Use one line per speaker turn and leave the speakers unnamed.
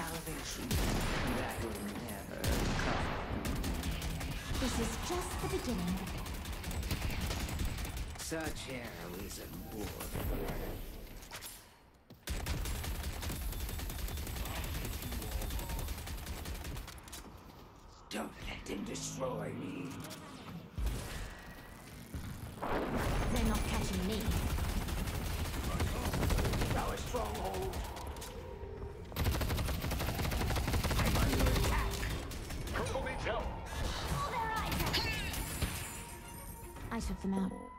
salvation. That will never come.
This is just the beginning.
Such heroism would. Don't let him destroy me.
They're not catching me.
Our stronghold. I'm under attack.
Critical needs help.
I took them out.